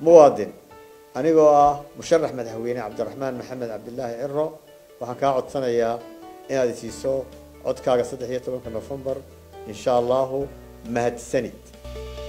muwaadin anigoo ah musharax madaxweyne cabdiraxmaan maxamed cabdilaahi ciro waxaan kaa codsanayaa inaad isiiso codkaaga 13 November insha Allah mahadsanid.